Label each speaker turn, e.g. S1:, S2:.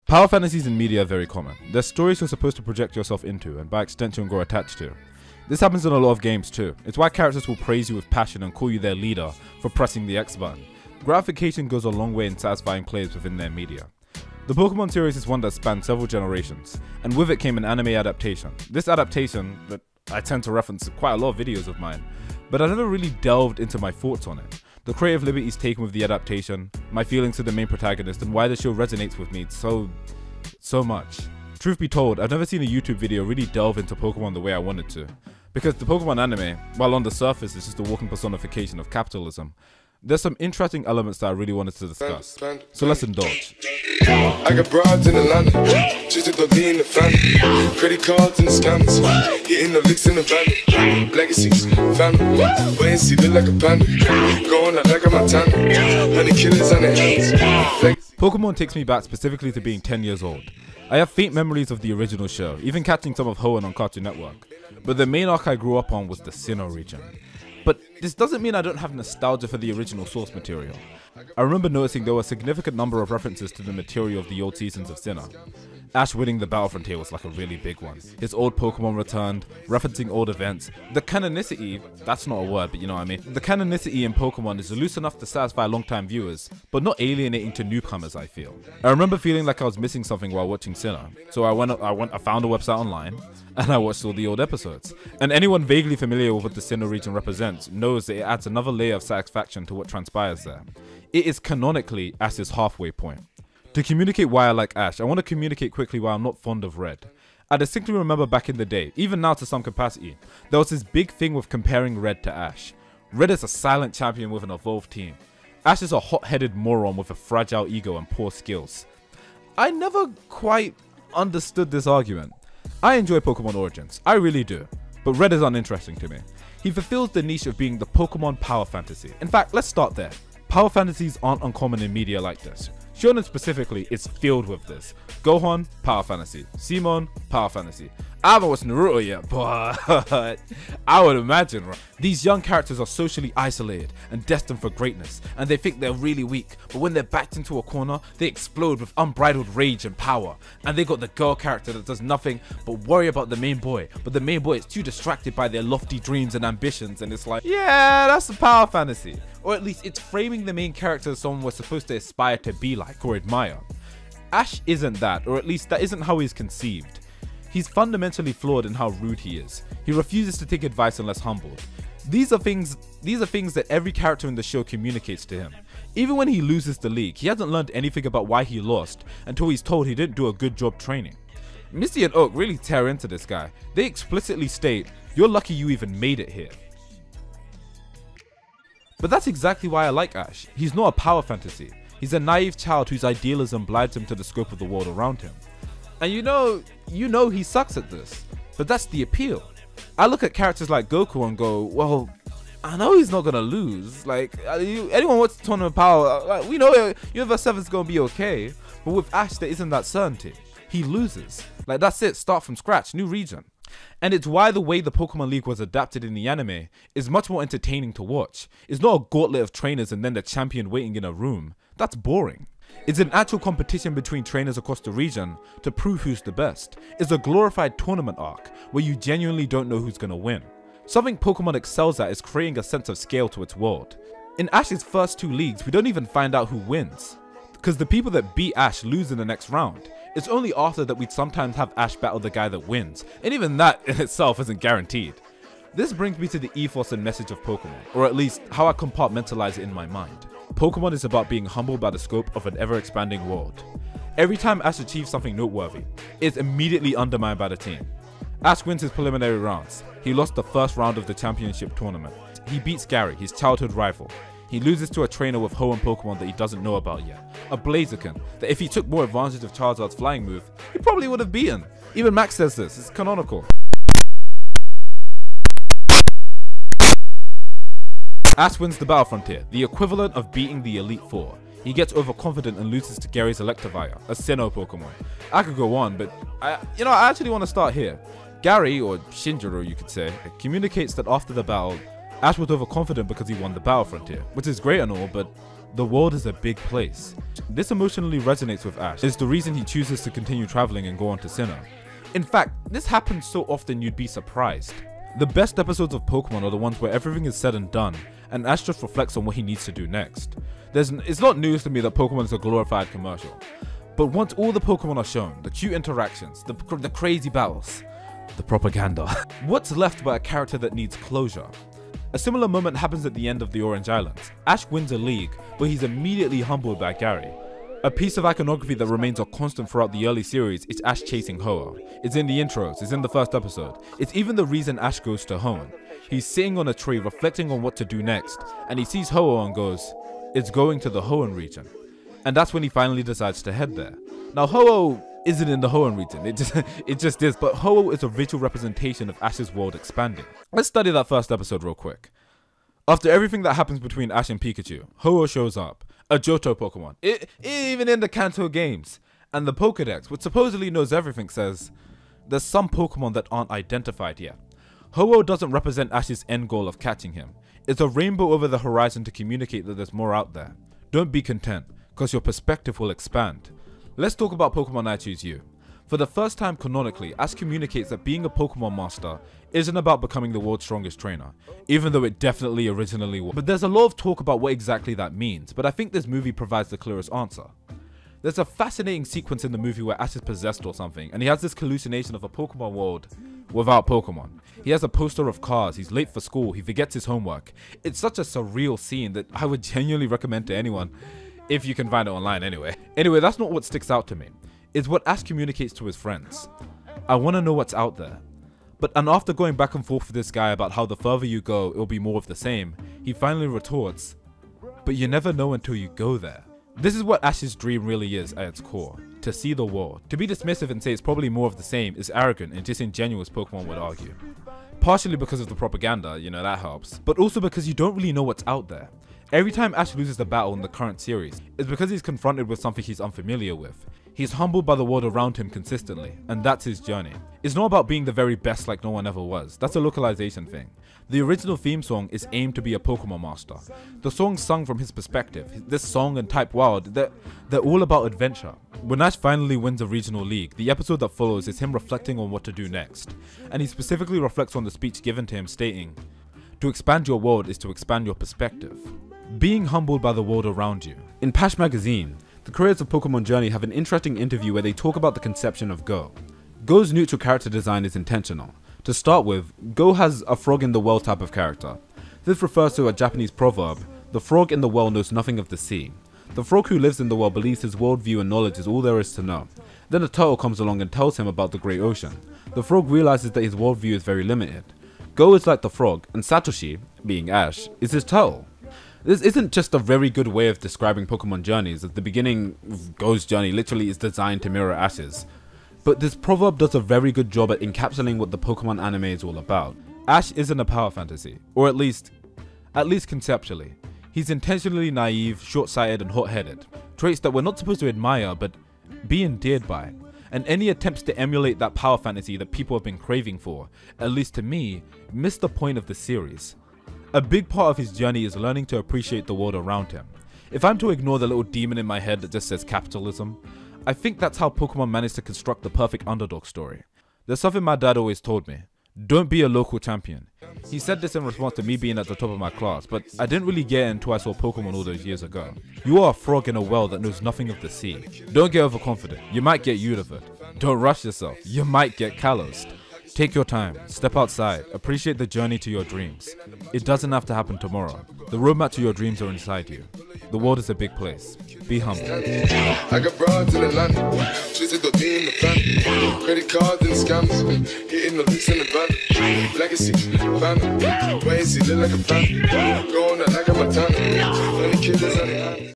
S1: Power fantasies in media are very common. They're stories you're supposed to project yourself into and by extension grow attached to. This happens in a lot of games too. It's why characters will praise you with passion and call you their leader for pressing the X button. Gratification goes a long way in satisfying players within their media. The Pokemon series is one that spanned several generations, and with it came an anime adaptation. This adaptation, that I tend to reference quite a lot of videos of mine, but I never really delved into my thoughts on it. The creative liberties taken with the adaptation, my feelings to the main protagonist, and why the show resonates with me so much. Truth be told, I've never seen a YouTube video really delve into Pokemon the way I wanted to. Because the Pokemon anime, while on the surface it's just a walking personification of capitalism, there's some interesting elements that I really wanted to discuss. So let's indulge.
S2: I got broads in Atlanta, just to be in the family. Credit cards and the scammers, hitting the licks in the van. Legacies, family, wait and see, look like a panda. Going out like a Montana, honey killers on their hands.
S1: Pokemon takes me back specifically to being 10 years old. I have faint memories of the original show, even catching some of Hoenn on Cartoon Network. But the main arc I grew up on was the Sinnoh region. But this doesn't mean I don't have nostalgia for the original source material. I remember noticing there were a significant number of references to the material of the old seasons of Sinnoh. Ash winning the Battle Frontier was like a really big one. His old Pokemon returned, referencing old events. The canonicity, that's not a word, but you know what I mean. The canonicity in Pokemon is loose enough to satisfy long-time viewers, but not alienating to newcomers, I feel. I remember feeling like I was missing something while watching Sinnoh, so I found a website online, and I watched all the old episodes. And anyone vaguely familiar with what the Sinnoh region represents knows that it adds another layer of satisfaction to what transpires there. It is canonically Ash's halfway point. To communicate why I like Ash, I want to communicate quickly why I'm not fond of Red. I distinctly remember back in the day, even now to some capacity, there was this big thing with comparing Red to Ash. Red is a silent champion with an evolved team. Ash is a hot-headed moron with a fragile ego and poor skills. I never quite understood this argument. I enjoy Pokemon Origins, I really do, but Red is uninteresting to me. He fulfills the niche of being the Pokemon power fantasy. In fact, let's start there. Power fantasies aren't uncommon in media like this. Shonen specifically is filled with this. Gohan, power fantasy. Simon, power fantasy. I haven't watched Naruto yet, but I would imagine, right? These young characters are socially isolated and destined for greatness, and they think they're really weak, but when they're backed into a corner, they explode with unbridled rage and power. And they got the girl character that does nothing but worry about the main boy, but the main boy is too distracted by their lofty dreams and ambitions, and it's like, yeah, that's a power fantasy. Or at least it's framing the main character as someone we're supposed to aspire to be like or admire. Ash isn't that, or at least that isn't how he's conceived. He's fundamentally flawed in how rude he is. He refuses to take advice unless humbled. These are things that every character in the show communicates to him. Even when he loses the league, he hasn't learned anything about why he lost until he's told he didn't do a good job training. Misty and Oak really tear into this guy. They explicitly state, "You're lucky you even made it here." But that's exactly why I like Ash. He's not a power fantasy. He's a naive child whose idealism blinds him to the scope of the world around him. And you know he sucks at this, but that's the appeal. I look at characters like Goku and go, well, I know he's not gonna lose. Like, anyone wants to Tournament Power, we know Universe 7's gonna be okay. But with Ash, there isn't that certainty. He loses. Like, that's it, start from scratch, new region. And it's why the way the Pokemon League was adapted in the anime is much more entertaining to watch. It's not a gauntlet of trainers and then the champion waiting in a room. That's boring. It's an actual competition between trainers across the region to prove who's the best. It's a glorified tournament arc where you genuinely don't know who's gonna win. Something Pokemon excels at is creating a sense of scale to its world. In Ash's first two leagues, we don't even find out who wins, because the people that beat Ash lose in the next round. It's only after that we'd sometimes have Ash battle the guy that wins, and even that in itself isn't guaranteed. This brings me to the ethos and message of Pokemon, or at least how I compartmentalize it in my mind. Pokemon is about being humbled by the scope of an ever-expanding world. Every time Ash achieves something noteworthy, it's immediately undermined by the team. Ash wins his preliminary rounds. He lost the first round of the championship tournament. He beats Gary, his childhood rival. He loses to a trainer with Hoenn Pokemon that he doesn't know about yet. A Blaziken, that if he took more advantage of Charizard's flying move, he probably would have beaten. Even Max says this, it's canonical. Ash wins the Battle Frontier, the equivalent of beating the Elite Four. He gets overconfident and loses to Gary's Electivire, a Sinnoh Pokemon. I could go on, but I actually want to start here. Gary, or Shinjiro you could say, communicates that after the battle, Ash was overconfident because he won the Battle Frontier, which is great and all, but The world is a big place. This emotionally resonates with Ash. It's the reason he chooses to continue traveling and go on to Sinnoh. In fact, this happens so often you'd be surprised. The best episodes of Pokemon are the ones where everything is said and done, and Ash just reflects on what he needs to do next. It's not news to me that Pokemon is a glorified commercial. But once all the Pokemon are shown, the cute interactions, the crazy battles, the propaganda, what's left but a character that needs closure? A similar moment happens at the end of the Orange Islands. Ash wins a league, but he's immediately humbled by Gary. A piece of iconography that remains a constant throughout the early series is Ash chasing Ho-Oh. It's in the intros, it's in the first episode. It's even the reason Ash goes to Hoenn. He's sitting on a tree reflecting on what to do next, and he sees Ho-Oh and goes, "It's going to the Hoenn region." And that's when he finally decides to head there. Now Ho-Oh isn't in the Hoenn region, it just is, but Ho-Oh is a visual representation of Ash's world expanding. Let's study that first episode real quick. After everything that happens between Ash and Pikachu, Ho-Oh shows up, a Johto Pokemon, even in the Kanto games. And the Pokedex, which supposedly knows everything, says, there's some Pokemon that aren't identified yet. Ho-Oh doesn't represent Ash's end goal of catching him. It's a rainbow over the horizon to communicate that there's more out there. Don't be content, because your perspective will expand. Let's talk about Pokemon I Choose You. For the first time canonically, Ash communicates that being a Pokemon master isn't about becoming the world's strongest trainer, even though it definitely originally was. But there's a lot of talk about what exactly that means, but I think this movie provides the clearest answer. There's a fascinating sequence in the movie where Ash is possessed or something, and he has this hallucination of a Pokemon world without Pokemon. He has a poster of cars, he's late for school, he forgets his homework. It's such a surreal scene that I would genuinely recommend to anyone, if you can find it online anyway. Anyway, that's not what sticks out to me. It's what Ash communicates to his friends. I want to know what's out there. And after going back and forth with this guy about how the further you go, it'll be more of the same, he finally retorts, but you never know until you go there. This is what Ash's dream really is at its core, to see the world. To be dismissive and say it's probably more of the same is arrogant and disingenuous, Pokemon would argue. Partially because of the propaganda, that helps, but also because you don't really know what's out there. Every time Ash loses a battle in the current series, it's because he's confronted with something he's unfamiliar with. He's humbled by the world around him consistently, and that's his journey. It's not about being the very best like no one ever was, that's a localization thing. The original theme song is aimed to be a Pokemon master. The song's sung from his perspective. This song and Type Wild, they're all about adventure. When Ash finally wins a regional league, the episode that follows is him reflecting on what to do next. And he specifically reflects on the speech given to him stating, "To expand your world is to expand your perspective." Being humbled by the world around you. In Pash Magazine, the creators of Pokemon Journey have an interesting interview where they talk about the conception of Go. Go's neutral character design is intentional. To start with, Go has a frog in the well type of character. This refers to a Japanese proverb, "The frog in the well knows nothing of the sea." The frog who lives in the well believes his worldview and knowledge is all there is to know. Then a turtle comes along and tells him about the great ocean. The frog realizes that his worldview is very limited. Go is like the frog, and Satoshi, being Ash, is his turtle. This isn't just a very good way of describing Pokemon journeys, as the beginning of Go's journey literally is designed to mirror Ash's. But this proverb does a very good job at encapsulating what the Pokemon anime is all about. Ash isn't a power fantasy, or at least conceptually. He's intentionally naive, short-sighted and hot-headed, traits that we're not supposed to admire but be endeared by. And any attempts to emulate that power fantasy that people have been craving for, at least to me, miss the point of the series. A big part of his journey is learning to appreciate the world around him. If I'm to ignore the little demon in my head that just says capitalism, I think that's how Pokemon managed to construct the perfect underdog story. There's something my dad always told me, don't be a local champion. He said this in response to me being at the top of my class, but I didn't really get it until I saw Pokemon all those years ago. You are a frog in a well that knows nothing of the sea. Don't get overconfident, you might get Univert. Don't rush yourself, you might get calloused. Take your time, step outside, appreciate the journey to your dreams. It doesn't have to happen tomorrow. The roadmap to your dreams are inside you. The world is a big place. Be humble.
S2: I got broads in Atlanta, twisted the D in the family, credit cards and scams, hitting the licks in the van, legacy, family, ways he look like a fan, going out like a Montana, 20 kids on the